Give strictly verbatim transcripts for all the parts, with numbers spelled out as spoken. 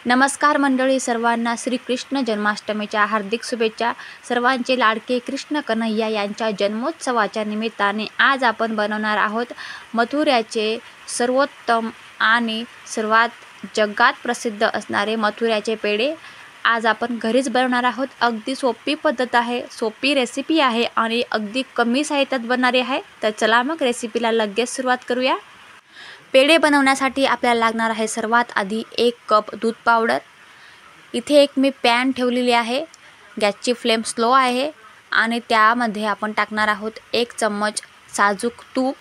नमस्कार मंडळी, सर्वांना श्रीकृष्ण जन्माष्टमीच्या हार्दिक शुभेच्छा। सर्वांचे लाडके कृष्ण कन्हैया यांच्या जन्मोत्सवाच्या निमित्ताने आज आपण बनवणार आहोत मथुऱ्याचे सर्वोत्तम आणि सर्वात जगात प्रसिद्ध असणारे मथुऱ्याचे पेढे। आज आपण घरीच बनवणार आहोत। अगदी सोपी पद्धत आहे, सोपी रेसिपी आहे आणि अगदी कमी साहित्यात बनणारी आहे। तर चला मग रेसिपीला लगेच सुरुवात करूया। पेढे बनवण्यासाठी आपल्याला लागणार आहे सर्वात आधी एक कप दूध पावडर। इथे एक मी पॅन ठेवलेली आहे, गॅसची फ्लेम स्लो आहे आणि त्यामध्ये आपण टाकणार आहोत एक चम्मच साजूक तूप।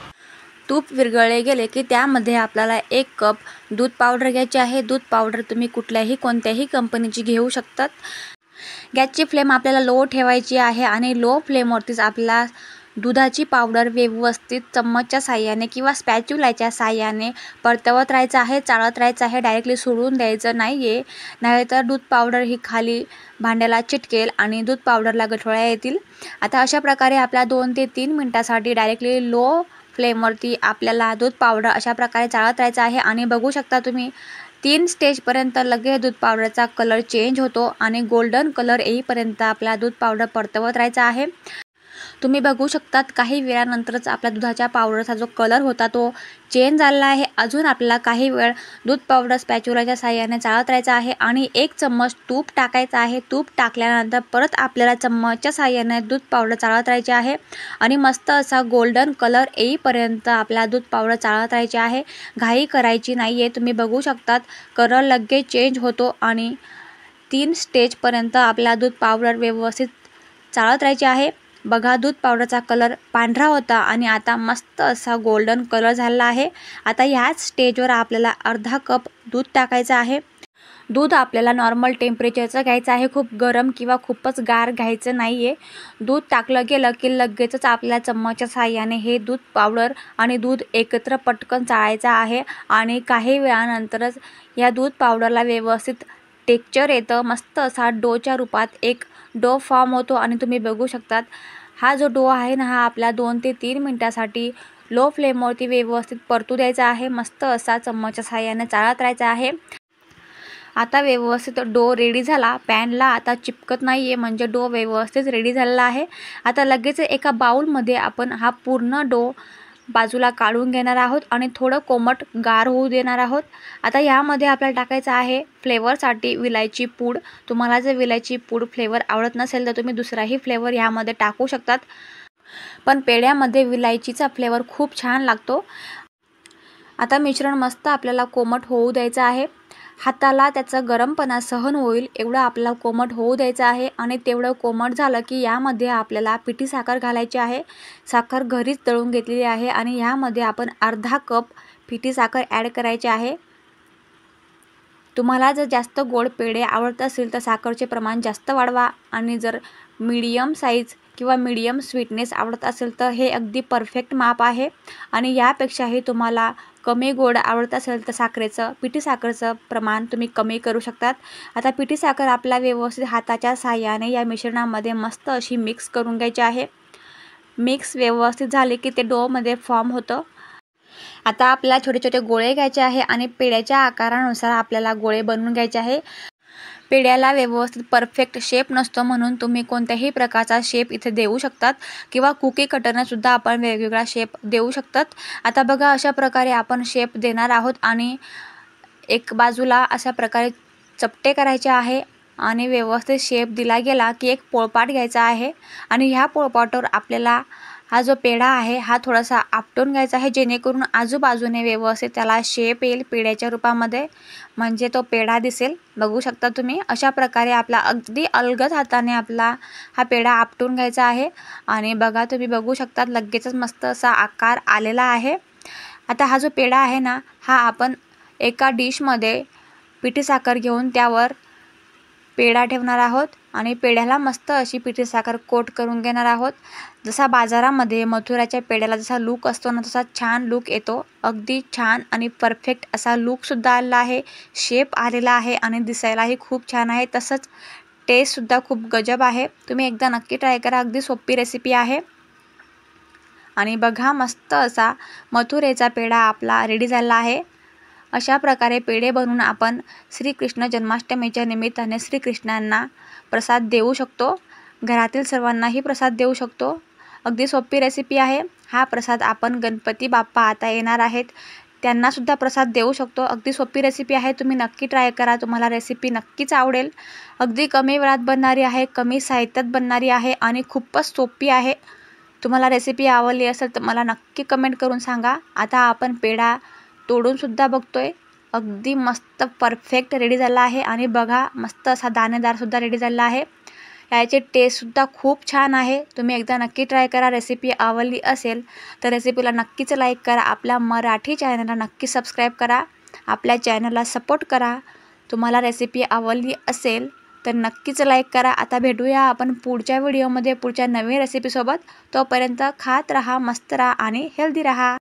तूप विरघळले गेले की त्यामध्ये आपल्याला एक कप दूध पावडर घ्यायचे आहे। दूध पावडर तुम्ही कुठल्याही कोणत्याही कंपनीची घेऊ शकतात। गॅसची फ्लेम आपल्याला लो ठेवायची आहे आणि लो फ्लेमवरतीच आपल्याला दुधाची पावडर व्यवस्थित चम्मचच्या साहाय्याने किंवा स्पॅच्युलाच्या साहाय्याने परतवत राहायचं आहे, चाळत राहायचं आहे। डायरेक्टली सोडून द्यायचं नाही आहे, नाहीतर दूध पावडर ही खाली भांड्याला चिटकेल आणि दूध पावडरला गठोळ्या येतील। आता अशा प्रकारे आपल्या दोन ते तीन मिनिटांसाठी डायरेक्टली लो फ्लेमवरती आपल्याला दूध पावडर अशा प्रकारे चाळत राहायचं आहे। आणि बघू शकता तुम्ही तीन स्टेजपर्यंत लगेच दूध पावडरचा कलर चेंज होतो आणि गोल्डन कलर येईपर्यंत आपल्याला दूध पावडर परतवत राहायचं आहे। तुम्ही बघू शकतात काही वेळानंतरच आपल्या दुधाच्या पावडरचा जो कलर होता तो चेंज झाला आहे। अजून आपल्याला काही वेळ दूध पावडर स्पॅच्युलाच्या साहाय्याने चाळत राहायचं आहे आणि एक चम्मच तूप टाकायचं आहे। तूप टाकल्यानंतर परत आपल्याला चम्मचच्या साहाय्याने दूध पावडर चाळत राहायचे आहे आणि मस्त असा गोल्डन कलर येईपर्यंत आपल्याला दूध पावडर चाळत राहायचे आहे। घाई करायची नाही आहे। तुम्ही बघू शकतात कलर लगेच चेंज होतो आणि तीन स्टेजपर्यंत आपल्याला दूध पावडर व्यवस्थित चाळत राहायचे आहे। बघा दूध पावडरचा कलर पांढरा होता आणि आता मस्त असा गोल्डन कलर झाला आहे। आता ह्याच स्टेजवर आपल्याला अर्धा कप दूध टाकायचं आहे। दूध आपल्याला नॉर्मल टेम्परेचरचं घ्यायचं आहे, खूप गरम किंवा खूपच गार घ्यायचं नाही आहे। दूध टाकलं गेलं की लगेचच आपल्याला चम्मचच्या साहाय्याने हे दूध पावडर आणि दूध एकत्र पटकन चाळायचं आहे आणि काही वेळानंतरच या दूध पावडरला व्यवस्थित टेक्स्चर येतं। मस्त असा डोच्या रूपात एक डो फॉर्म होतो आणि तुम्ही बघू शकतात हा जो डो आहे ना, हा आपल्या दोन ते तीन मिनिटांसाठी लो फ्लेमवरती व्यवस्थित परतू द्यायचा आहे। मस्त असा चम्मचच्या साहाय्याने चाळत राहायचा आहे। आता व्यवस्थित डो रेडी झाला, पॅनला आता चिपकत नाही आहे, म्हणजे डो व्यवस्थित रेडी झालेला आहे। आता लगेच एका बाउलमध्ये आपण हा पूर्ण डो बाजूला काढून घेणार आहोत आणि थोडं कोमट गार होऊ देणार आहोत। आता ह्यामध्ये आपल्याला टाकायचं आहे फ्लेवरसाठी विलायची पूड। तुम्हाला जर विलायची पूड फ्लेवर आवडत नसेल तर तुम्ही दुसराही फ्लेवर ह्यामध्ये टाकू शकतात, पण पेढ्यामध्ये विलायचीचा फ्लेवर खूप छान लागतो। आता मिश्रण मस्त आपल्याला कोमट होऊ द्यायचं आहे। हाताला त्याचा गरमपणा सहन होईल एवढं आपल्याला कोमट होऊ द्यायचं आहे आणि तेवढं कोमट झालं की यामध्ये आपल्याला पिठी साखर घालायची आहे। साखर घरीच दळून घेतलेली आहे आणि यामध्ये आपण अर्धा कप पिठी साखर ॲड करायची आहे। तुम्हाला जर जास्त गोड पेढे आवडत असेल तर साखरचे प्रमाण जास्त वाढवा आणि जर मीडियम साईज किंवा मीडियम स्वीटनेस आवडत असेल तर हे अगदी परफेक्ट माप आहे। आणि यापेक्षाही तुम्हाला कमी गोड आवडत असेल तर साखरेचं पिठी साखरेचं प्रमाण तुम्ही कमी करू शकतात। आता पिठी साखर आपल्या व्यवस्थित हाताच्या साहाय्याने या मिश्रणामध्ये मस्त अशी मिक्स करून घ्यायची आहे। मिक्स व्यवस्थित झाले की ते डोमध्ये फॉर्म होतं। आता आपल्याला छोटे छोटे गोळे घ्यायचे आहे आणि पेढ्याच्या आकारानुसार आपल्याला गोळे बनवून घ्यायचे आहे। पेढ्याला व्यवस्थित परफेक्ट शेप नसतो, म्हणून तुम्ही कोणत्याही प्रकारचा शेप इथे देऊ शकतात किंवा कुकी कटरने सुद्धा आपण वेगवेगळा शेप देऊ शकतात। आता बघा अशा प्रकारे आपण शेप देणार आहोत आणि एक बाजूला अशा प्रकारे चपटे करायचे आहे आणि व्यवस्थित शेप दिला गेला की एक पोळपाट घ्यायचा आहे आणि ह्या पोळपाटावर आपल्याला हा जो पेढा आहे हा थोडासा आपटून घ्यायचा आहे, जेणेकरून आजूबाजूने व्यवस्थित त्याला शेप येईल पेढ्याच्या रूपामध्ये, म्हणजे तो पेढा दिसेल। बघू शकता तुम्ही अशा प्रकारे आपला अगदी अलगद हाताने आपला हा पेढा आपटून घ्यायचा आहे आणि बघा तुम्ही बघू शकता लगेचच मस्त असा आकार आलेला आहे। आता हा जो पेढा आहे ना, हा आपण एका डिशमध्ये पिठी साखर घेऊन त्यावर पेढा ठेवणार आहोत आणि पेढ्याला मस्त अशी पिठी साखर कोट करून घेणार आहोत। जसा बाजारामध्ये मथुऱ्याच्या पेढ्याला जसा लूक असतो ना, तसा छान लूक येतो। अगदी छान आणि परफेक्ट असा लूकसुद्धा आलेला आहे, शेप आलेला आहे आणि दिसायलाही खूप छान आहे। तसंच टेस्टसुद्धा खूप गजब आहे। तुम्ही एकदा नक्की ट्राय करा, अगदी सोपी रेसिपी आहे। आणि बघा मस्त असा मथुरेचा पेढा आपला रेडी झाला आहे। अशा प्रकारे पेढे बनवून आपण श्रीकृष्ण जन्माष्टमीच्या निमित्ताने श्रीकृष्णांना प्रसाद देऊ शकतो. घरातील सर्वांनाही प्रसाद देऊ शकतो. अगदी सोपी रेसिपी आहे. हा प्रसाद आपण गणपती बाप्पा आता येणार आहेत त्यांनासुद्धा प्रसाद देऊ शकतो. अगदी सोपी रेसिपी आहे. तुम्ही नक्की ट्राय करा. तुम्हाला रेसिपी नक्कीच आवडेल. अगदी कमी वेळात बनणारी आहे, कमी साहित्यात बनणारी आहे आणि खूपच सोपी आहे. तुम्हाला रेसिपी आवडली असेल तर मला नक्की कमेंट करून सांगा. आता आपण पेढा तोडूनसुद्धा बघतोय. अगदी मस्त परफेक्ट रेडी झाला आहे आणि बघा मस्त असा दाणेदारसुद्धा रेडी झाला आहे. याचे टेस्टसुद्धा खूप छान आहे. तुम्ही एकदा नक्की ट्राय करा. रेसिपी आवडली असेल तर रेसिपीला नक्कीच लाईक करा. आपल्या मराठी चॅनलला नक्की सबस्क्राईब करा. आपल्या चॅनलला सपोर्ट करा. तुम्हाला रेसिपी आवडली असेल तर नक्कीच लाईक करा. आता भेटूया आपण पुढच्या व्हिडिओमध्ये पुढच्या नवीन रेसिपीसोबत. तोपर्यंत खात राहा, मस्त राहा आणि हेल्दी राहा.